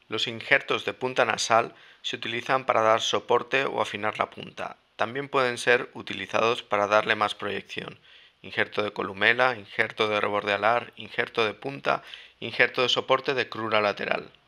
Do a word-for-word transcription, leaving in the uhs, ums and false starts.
Los injertos de punta nasal se utilizan para dar soporte o afinar la punta. También pueden ser utilizados para darle más proyección. Injerto de columela, injerto de reborde alar, injerto de punta, injerto de soporte de crura lateral.